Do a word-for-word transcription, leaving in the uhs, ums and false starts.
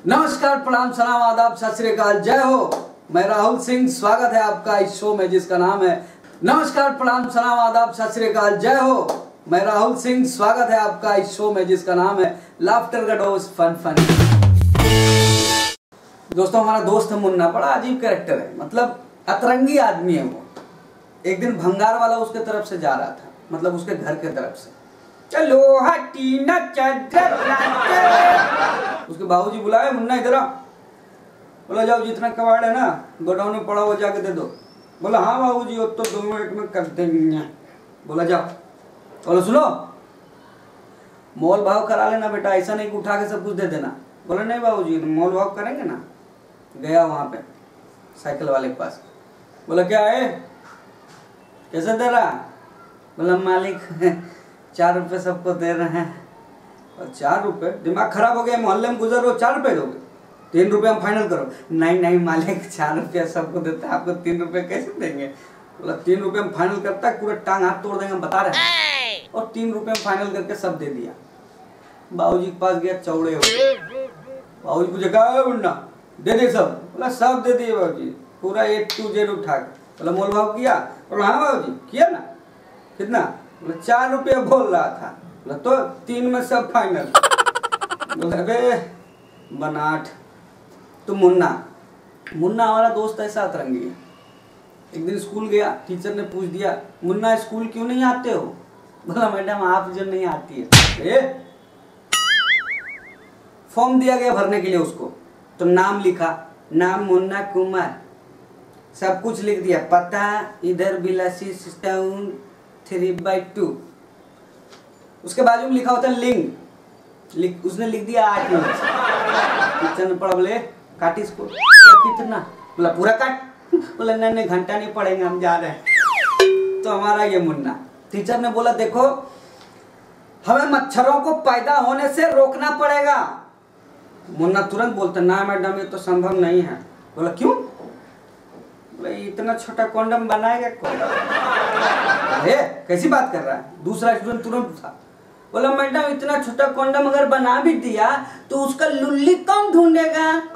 नमस्कार, प्रणाम, सलाम, आदाब, सत श्री अकाल, जय हो। मैं राहुल सिंह, स्वागत है आपका इस शो में जिसका नाम है नमस्कार, प्रणाम, सलाम, आदाब, सत श्री अकाल, जय हो। मैं राहुल सिंह, स्वागत है आपका इस शो में जिसका नाम है लाफ्टर का डोज फन फन। दोस्तों, हमारा दोस्त है मुन्ना, बड़ा अजीब कैरेक्टर है, मतलब अतरंगी आदमी है वो। एक दिन भंगार वाला उसके तरफ से जा रहा था, मतलब उसके घर के तरफ से। चलो हटी न उसके बाबूजी बुलाए, मुन्ना इधर आ। बोला जाओ, जितना कबाड़ है ना गोडाउन में पड़ा हुआ जाके दे दो। बोला हाँ बाबूजी, वो तो दो मिनट में कर देंगे। बोला जाओ। बोला सुनो, मोल भाव करा लेना बेटा, ऐसा नहीं कि उठा के सब कुछ दे देना। बोला नहीं बाबूजी, मोल भाव करेंगे ना। गया वहां पे साइकिल वाले के पास। बोला क्या है, कैसे दे रहा। बोला मालिक चार रुपए सबको दे रहे हैं। और चार रुपए, दिमाग खराब हो गया, मोहल्ले में गुजर रहे हो, चार रुपए दोगे, तीन रुपए हम फाइनल करो। नहीं नहीं मालिक, चार रुपया सबको देता है, आपको तीन रुपए कैसे देंगे। बोला तीन रुपए हम फाइनल करता है, पूरा टांग हाथ तोड़ देंगे, हम बता रहे हैं। और तीन रुपए हम फाइनल करके सब दे दिया। बाबूजी के पास गया, चौड़े हो गए। बाबूजी पूछे क्या मुन्ना, दे दे सब। बोला सब दे दिए बाबूजी, पूरा ए टू जेड उठा के। बोला मोल भाव किया। बोला हाँ बाबूजी किया ना। कितना। बोला चार रुपया बोल रहा था। बोला तो तीन में सब फाइनल। बोला अबे बनाट। तो मुन्ना मुन्ना हमारा दोस्त ऐसा अतरंगी है। एक दिन स्कूल गया, टीचर ने पूछ दिया मुन्ना स्कूल क्यों नहीं आते हो। बोला मैडम आप जो नहीं आती है। फॉर्म दिया गया भरने के लिए उसको, तो नाम लिखा, नाम मुन्ना कुमार, सब कुछ लिख दिया, पता इधर Bilasi town three by two. उसके बाजू में लिखा होता है लिंग, लिख, उसने लिख दिया आठ इंच। टीचर ने पढ़ा, बोले काट इसको। कितना। बोला पूरा काट। बोला नहीं नहीं घंटा नहीं पढ़ेंगे, हम जा रहे हैं। तो हमारा ये मुन्ना, टीचर ने बोला देखो हमें मच्छरों को पैदा होने से रोकना पड़ेगा। मुन्ना तुरंत बोलता ना मैडम ये तो संभव नहीं है। बोला क्यों। बोला इतना छोटा कॉन्डम बनाएगा कौन। अरे कैसी बात कर रहा है। दूसरा स्टूडेंट तुरंत था, बोला मैडम इतना छोटा कॉन्डम अगर बना भी दिया तो उसका लुल्ली कौन ढूंढेगा।